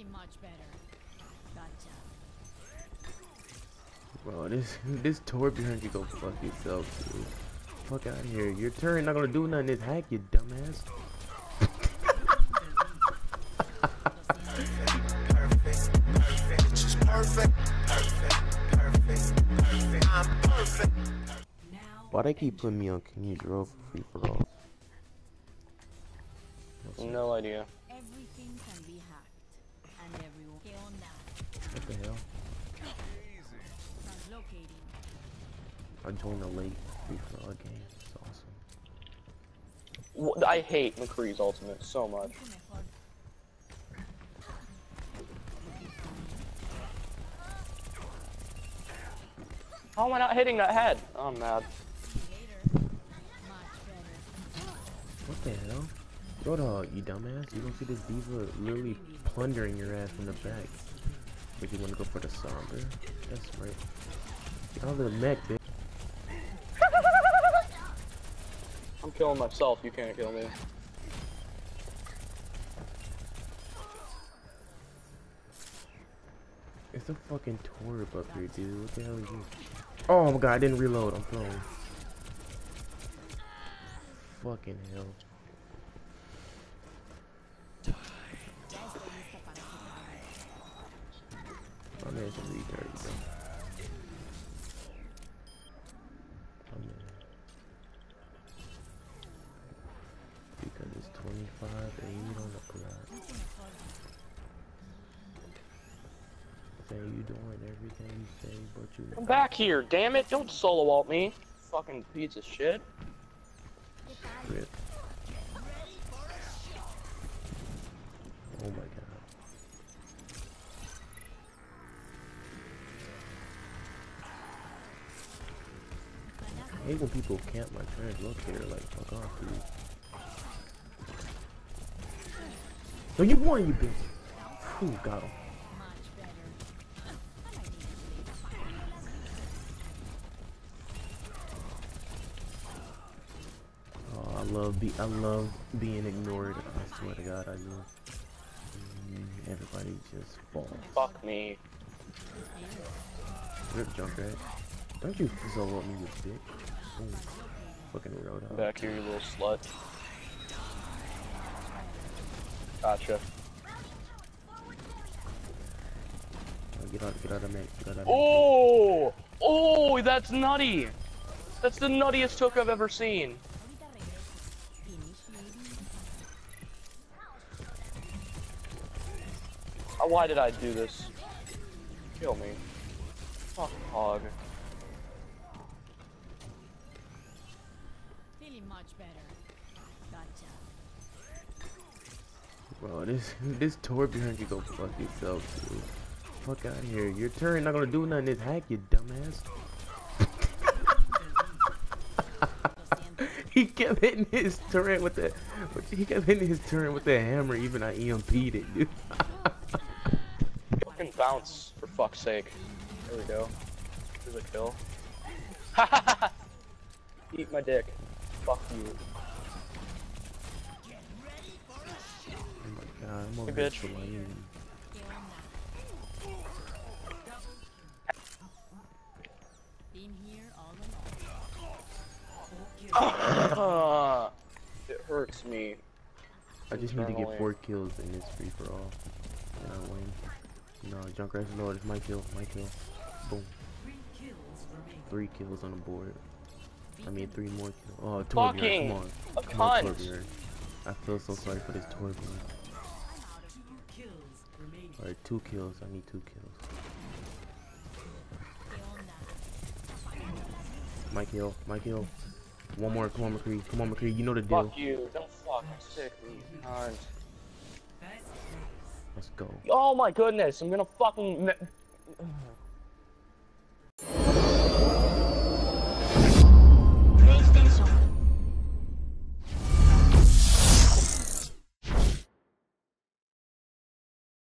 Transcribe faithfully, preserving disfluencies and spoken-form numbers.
Feeling much better. Gotcha. Bro, this this turret behind you go fuck yourself, dude. Fuck out of here. Your turret not gonna do nothing. It's hack, you dumbass. Why they keep putting me on Can You Draw for free for all? No idea. Everything can be hacked, and everyone get on that. What the hell? Translocating. I joined the late free for all game. It's awesome. Wh- I hate McCree's ultimate so much. How am I not hitting that head? Oh, I'm mad. What the hell? Yo, dog, you dumbass. You don't see this diva literally plundering your ass from the back. But you wanna go for the somber? That's right. Get out of the mech, bitch. I'm killing myself, you can't kill me. It's a fucking Torb up here, dude. What the hell is you? Oh my god, I didn't reload. I'm throwing. Fucking hell. My man's a retard, bro. My man. Because it's twenty-five and you don't look right. Say you doing everything you say, but you I'm back here, damn it! Don't solo ult me. Fucking piece of shit. Rip. Oh my god. I hate when people camp my translocator, like, fuck off, dude. No, you won, you bitch. Ooh, got him. Oh, I love be I love being ignored. I swear to God, I do. Mm, everybody just falls. Fuck me. Rip Junkrat. Don't you solo up me, you bitch. Ooh, fucking Roadhog. Back here, you little slut. Gotcha. Oh, get out, get out of me. Get out of me. Oh! Oh, that's nutty! That's the nuttiest hook I've ever seen. Uh, Why did I do this? Kill me. Fuck hog. Feeling much better. Gotcha. Bro, this this Torb behind you go fuck yourself, dude. Fuck out of here. Your turret not gonna do nothing. It's hack, you dumbass. He kept hitting his turret with the. He kept hitting his turret with the hammer. Even I E M P'd it, dude. Fucking bounce, for fuck's sake. There we go. There's a kill. Eat my dick. Fuck you. Oh my god, I'm over Hey, here bitch. flying. Been here all Uh, it hurts me. I just need to get Internally. four kills in this free for all. And I win. No, Junkrat's Lord, it's my kill, my kill. Boom. Three kills on the board. I mean, three more kills. Oh, Torbjorn, Fucking come on. a Come on, cunt. Torbjorn. I feel so sorry for this Torbjorn. Alright, two kills. I need two kills. My kill, my kill. One more, come on, McCree. Come on, McCree. You know the deal. Fuck you. Don't fucking sick me, cunt. Let's go. Oh my goodness, I'm gonna fucking.